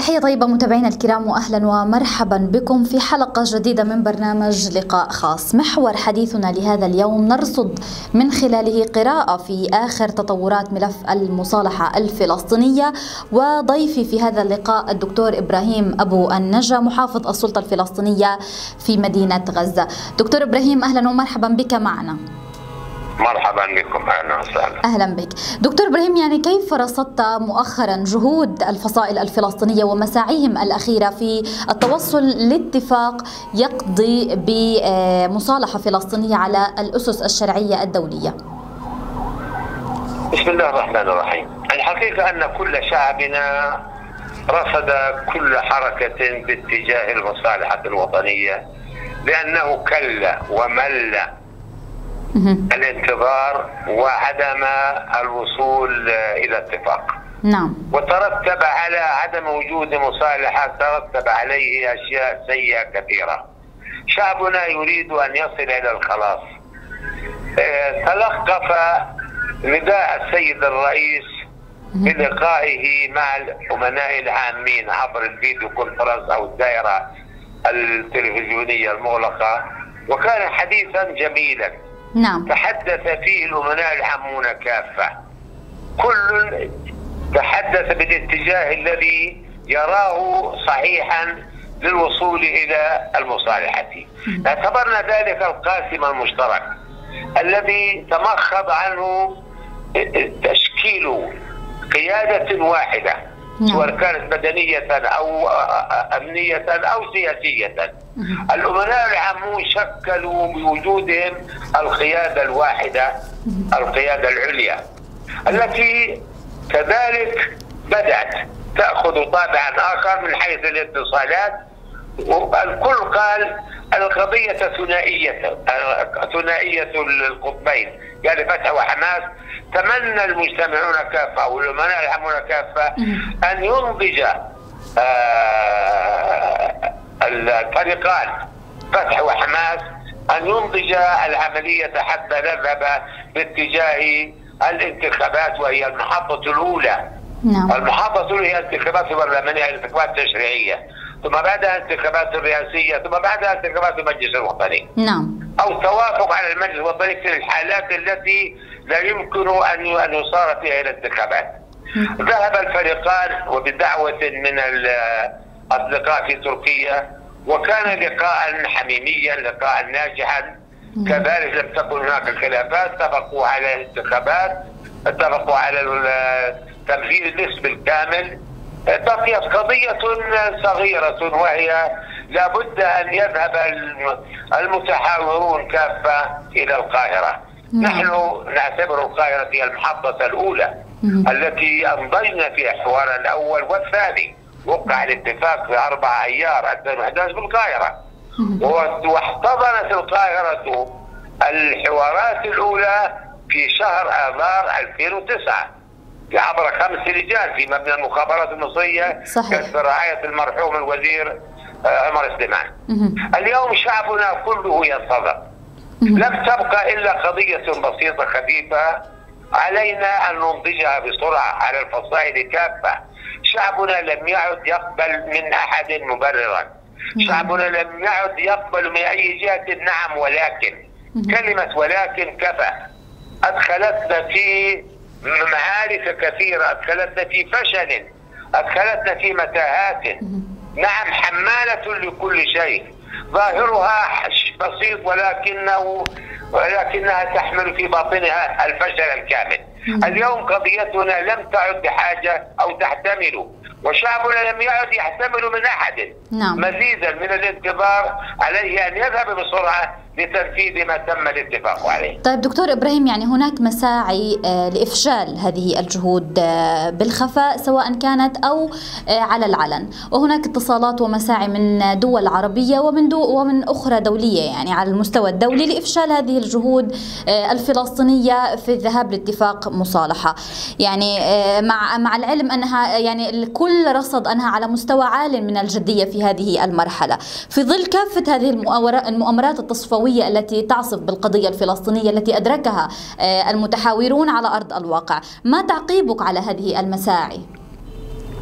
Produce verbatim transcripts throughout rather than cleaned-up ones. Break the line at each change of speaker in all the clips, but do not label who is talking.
تحية طيبة متابعينا الكرام، وأهلا ومرحبا بكم في حلقة جديدة من برنامج لقاء خاص. محور حديثنا لهذا اليوم نرصد من خلاله قراءة في آخر تطورات ملف المصالحة الفلسطينية، وضيفي في هذا اللقاء الدكتور إبراهيم أبو النجا محافظ السلطة الفلسطينية في مدينة غزة. دكتور إبراهيم أهلا ومرحبا بك معنا.
مرحبا بكم، اهلا وسهلا.
اهلا بك دكتور ابراهيم، يعني كيف رصدت مؤخرا جهود الفصائل الفلسطينيه ومساعيهم الاخيره في التوصل لاتفاق يقضي بمصالحه فلسطينيه على الاسس الشرعيه الدوليه؟
بسم الله الرحمن الرحيم. الحقيقه ان كل شعبنا رصد كل حركه باتجاه المصالحه الوطنيه، لانه كل ومل الانتظار وعدم الوصول الى اتفاق.
نعم.
وترتب على عدم وجود مصالحه ترتب عليه اشياء سيئه كثيره. شعبنا يريد ان يصل الى الخلاص. تلقف نداء السيد الرئيس بلقائه مع الامناء العامين عبر الفيديو كونفرنس او الدائره التلفزيونيه المغلقه، وكان حديثا جميلا.
نعم.
تحدث فيه الأمناء العامون كافة، كل تحدث بالاتجاه الذي يراه صحيحا للوصول إلى المصالحة. اعتبرنا ذلك القاسم المشترك الذي تمخض عنه تشكيل قيادة واحدة، سواء كانت مدنية أو أمنية أو سياسية. الأمناء العامون شكلوا بوجودهم القيادة الواحدة، القيادة العليا، التي كذلك بدأت تأخذ طابعا آخر من حيث الاتصالات. الكل قال القضية ثنائية ثنائية القطبين، يعني فتح وحماس. تمنى المجتمعون كافة والأمناء العامون كافة أن ينضج آه الفريقان فتح وحماس، أن ينضج العملية حتى نذهب باتجاه الانتخابات، وهي المحطة الأولى.
نعم.
المحطة الأولى هي الانتخابات البرلمانية، الانتخابات التشريعية، ثم بعدها الانتخابات الرئاسية، ثم بعدها انتخابات المجلس الوطني.
نعم.
أو توافق على المجلس الوطني في الحالات التي لا يمكن أن أن يصار فيها إلى الانتخابات. ذهب الفريقان وبدعوة من الأصدقاء في تركيا، وكان لقاء حميميا، لقاء ناجحا. كذلك لم تكن هناك خلافات، اتفقوا على الانتخابات، اتفقوا على تنفيذ الاسم الكامل. بقيت قضية صغيرة، وهي لابد أن يذهب المتحاورون كافة إلى القاهرة. نحن نعتبر القاهرة هي المحطة الأولى التي أمضينا فيها الحوار الأول والثاني. وقع الاتفاق في أربعة أيار ألفين وأحد عشر بالقاهرة، واحتضنت القاهرة الحوارات الأولى في شهر آذار ألفين وتسعة عبر خمس لجان في مبنى المخابرات المصرية تحت رعاية المرحوم الوزير عمر سليمان. اليوم شعبنا كله ينتظر، لم تبقى إلا قضية بسيطة خفيفة علينا أن ننضجها بسرعة على الفصائل كافة. شعبنا لم يعد يقبل من أحد مبررا، شعبنا لم يعد يقبل من أي جهة نعم ولكن. كلمة ولكن كفى أدخلتنا في معارك كثيرة، أدخلتنا في فشل، أدخلتنا في متاهات. نعم، حمالة لكل شيء، ظاهرها بسيط ولكنه ولكنها تحمل في باطنها الفشل الكامل. اليوم قضيتنا لم تعد بحاجة أو تحتمل، وشعبنا لم يعد يحتمل من أحد.
نعم.
مزيدا من الانتظار عليه أن يذهب بسرعة لتنفيذ ما تم الاتفاق عليه.
طيب دكتور إبراهيم، يعني هناك مساعي لإفشال هذه الجهود بالخفاء سواء كانت أو على العلن، وهناك اتصالات ومساعي من دول عربية ومن دول ومن أخرى دولية، يعني على المستوى الدولي لإفشال هذه الجهود الفلسطينية في الذهاب لاتفاق مصالحة. يعني مع مع العلم أنها يعني الكل رصد أنها على مستوى عال من الجدية في هذه المرحلة، في ظل كافة هذه المؤامرات التصفوية التي تعصف بالقضية الفلسطينية التي أدركها المتحاورون على أرض الواقع. ما تعقيبك على هذه المساعي؟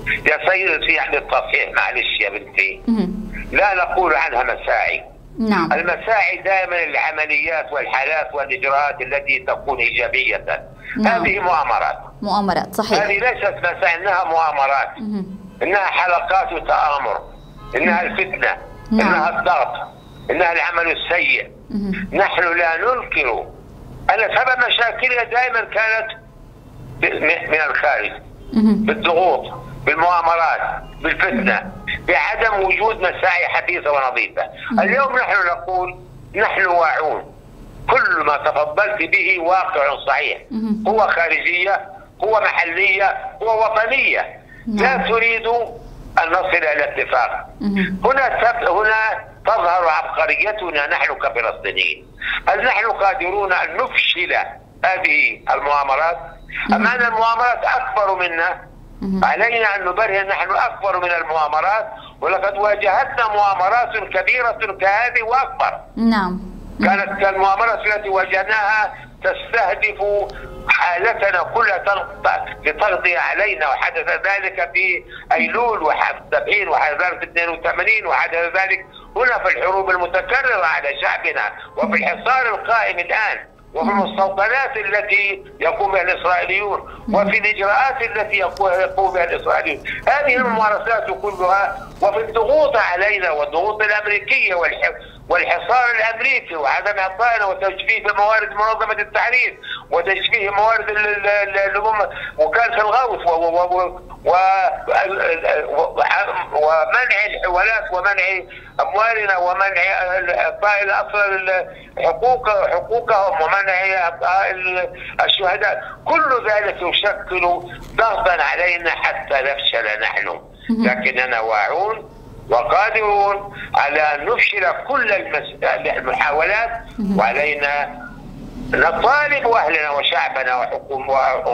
يا سيدتي يعني التصحيح معلش يا بنتي، لا نقول عنها مساعي.
نعم.
المساعي دائما العمليات والحالات والإجراءات التي تكون إيجابية. نعم. هذه مؤامرات.
مؤامرات صحيح.
هذه ليست مساعي، إنها مؤامرات. مه. إنها حلقات وتآمر، إنها الفتنة. نعم. إنها الضغط، إنها العمل السيء. مه. نحن لا ننكر أن سبب مشاكلها دائما كانت من الخارج، بالضغوط، بالمؤامرات، بالفتنة، بعدم وجود مساعي حديثة ونظيفة. اليوم نحن نقول نحن واعون، كل ما تفضلت به واقع صحيح، قوة خارجية، قوة محلية، قوة وطنية، لا تريد أن نصل إلى اتفاق. هنا هنا تظهر عبقريتنا نحن كفلسطينيين. هل نحن قادرون أن نفشل هذه المؤامرات؟ أم أن المؤامرات أكبر منا؟ علينا أن نبرهن نحن أكبر من المؤامرات، ولقد واجهتنا مؤامرات كبيرة كهذه وأكبر.
نعم.
كانت المؤامرات التي واجهناها تستهدف حالتنا كلها لتقضي علينا، وحدث ذلك في أيلول وحدث سبعين وحدث ذلك في اثنين وثمانين وحدث ذلك هنا في الحروب المتكررة على شعبنا، وفي الحصار القائم الآن، وفي المستوطنات التي يقوم بها الإسرائيليون، وفي الإجراءات التي يقوم بها الإسرائيليون. هذه الممارسات كلها، وفي الضغوط علينا والضغوط الأمريكية والحصار الأمريكي وعدم إعطائنا وتجفيف موارد منظمة التحرير وتجفيف موارد وكالة الغوث ومنع الحوالات ومنع أموالنا ومنع إعطاء الأطفال حقوق حقوقهم ومنع إعطاء الشهداء. كل ذلك يشكل ضغطا علينا حتى نفشل نحن، لكننا واعون وقادرون على أن نفشل كل المحاولات، وعلينا نطالب أهلنا وشعبنا وحكوم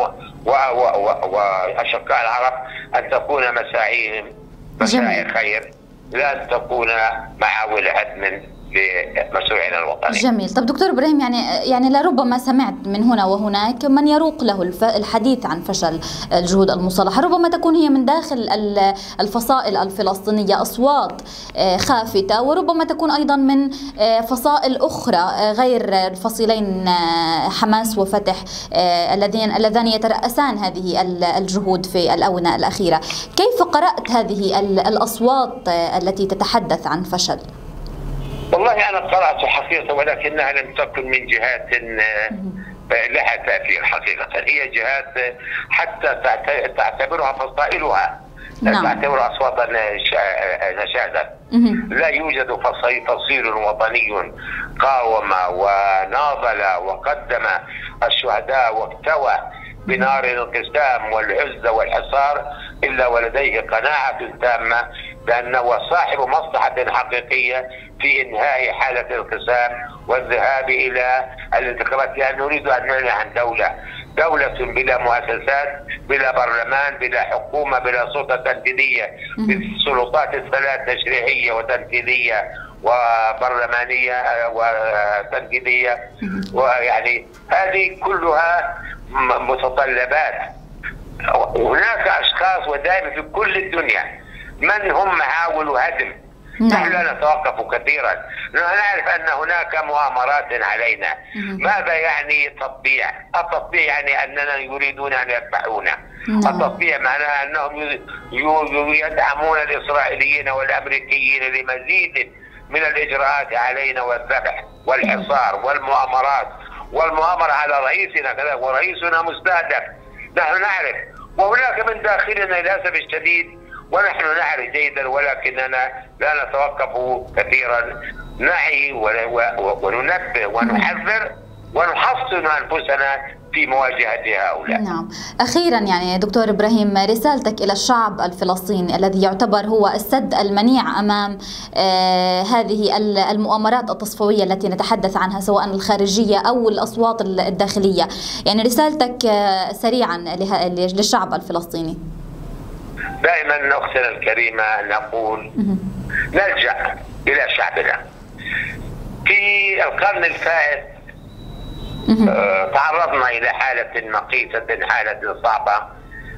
وأشقاء العرب أن تكون مساعيهم مساعي خير، لا أن تكون معاول هدم لمشروعنا الوطني.
جميل. طب دكتور إبراهيم، يعني يعني لربما سمعت من هنا وهناك من يروق له الحديث عن فشل الجهود المصالحة، ربما تكون هي من داخل الفصائل الفلسطينية أصوات خافتة، وربما تكون أيضا من فصائل أخرى غير الفصيلين حماس وفتح الذين اللذان يترأسان هذه الجهود في الآونة الأخيرة. كيف قرأت هذه الأصوات التي تتحدث عن فشل؟
والله أنا قرأت حقيقة، ولكنها لم تكن من جهات لها تأثير حقيقة. هي جهات حتى تعتبرها فصائلها تعتبر أصوات نشادا. لا يوجد فصيل وطني قاوم وناضل وقدم الشهداء واكتوى بنار الانقسام والعزة والحصار إلا ولديه قناعة تامة بأنه صاحب مصلحة حقيقية في إنهاء حالة الانقسام والذهاب إلى الانتخابات، لأن نريد أن نعلن عن دولة دولة بلا مؤسسات، بلا برلمان، بلا حكومة، بلا سلطة تنفيذية، بالسلطات الثلاث تشريعية وتنفيذية وبرلمانية وتنفيذية، ويعني هذه كلها متطلبات. هناك أشخاص ودائما في كل الدنيا من هم معاول هدم. نحن لا نتوقف كثيرا، نعرف أن هناك مؤامرات علينا. ماذا يعني تطبيع؟ التطبيع يعني أننا يريدون أن يذبحونا. التطبيع معناه أنهم يدعمون الإسرائيليين والأمريكيين لمزيد من الإجراءات علينا والذبح والحصار والمؤامرات والمؤامرة على رئيسنا كذا، ورئيسنا مستهدف. نحن نعرف، وهناك من داخلنا للأسف الشديد ونحن نعرف جيدا، ولكننا لا نتوقف كثيرا، نعي وننبه ونحذر ونحصن أنفسنا في مواجهة هؤلاء.
نعم. أخيرا يعني دكتور إبراهيم، رسالتك إلى الشعب الفلسطيني الذي يعتبر هو السد المنيع أمام آه هذه المؤامرات التصفوية التي نتحدث عنها سواء الخارجية أو الأصوات الداخلية، يعني رسالتك آه سريعا للشعب الفلسطيني.
دائما أختنا الكريمة نقول نلجأ إلى شعبنا. في القرن الفائت تعرضنا إلى حالة مقيتة، حالة صعبة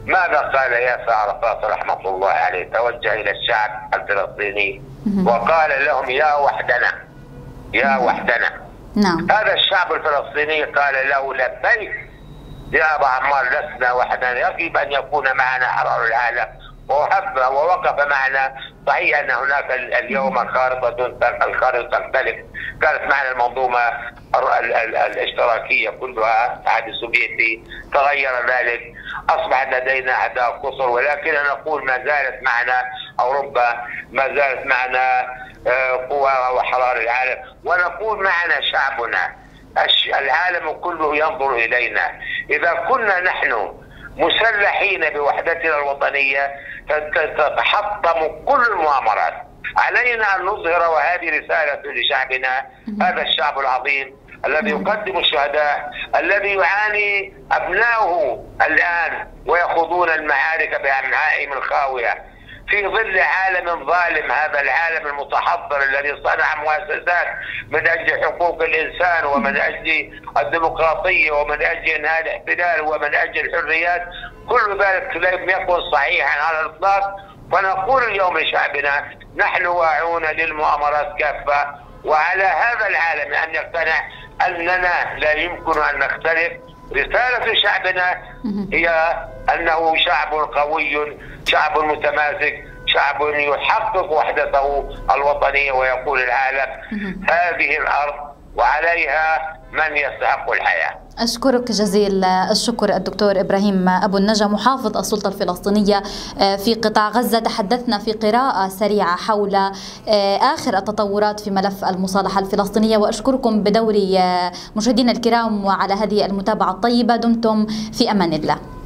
ماذا قال ياسر عرفات رحمة الله عليه؟ توجه إلى الشعب الفلسطيني وقال لهم يا وحدنا يا وحدنا.
نعم.
هذا الشعب الفلسطيني قال له لبيك يا أبا عمار، لسنا وحدنا، يجب أن يكون معنا حرار العالم. ووقف ووقف معنا. صحيح أن هناك اليوم الخارطة الخارطة تختلف، كانت معنا المنظومة الاشتراكية كلها، الاتحاد السوفيتي تغير ذلك، أصبح لدينا أعداء قصر، ولكن نقول ما زالت معنا أوروبا، ما زالت معنا قوى وحرار العالم، ونقول معنا شعبنا. العالم كله ينظر إلينا. إذا كنا نحن مسلحين بوحدتنا الوطنية تتحطم كل المؤامرات. علينا أن نظهر، وهذه رسالة لشعبنا، هذا الشعب العظيم الذي يقدم الشهداء، الذي يعاني أبناؤه الآن ويخوضون المعارك بأمعائهم الخاوية في ظل عالم ظالم. هذا العالم المتحضر الذي صنع مؤسسات من أجل حقوق الإنسان ومن أجل الديمقراطية ومن أجل إنهاء الاحتلال ومن أجل الحريات، كل ذلك لم يكن صحيحا على الإطلاق. فنقول اليوم لشعبنا نحن واعون للمؤامرات كافة، وعلى هذا العالم أن يقتنع أننا لا يمكن أن نختلف. رسالة شعبنا هي أنه شعب قوي، شعب متماسك، شعب يحقق وحدته الوطنية، ويقول العالم هذه الأرض وعليها من يستحق الحياة.
أشكرك جزيل الشكر الدكتور إبراهيم أبو النجا، محافظ السلطة الفلسطينية في قطاع غزة. تحدثنا في قراءة سريعة حول آخر التطورات في ملف المصالحة الفلسطينية، وأشكركم بدوري مشاهدينا الكرام وعلى هذه المتابعة الطيبة. دمتم في أمان الله.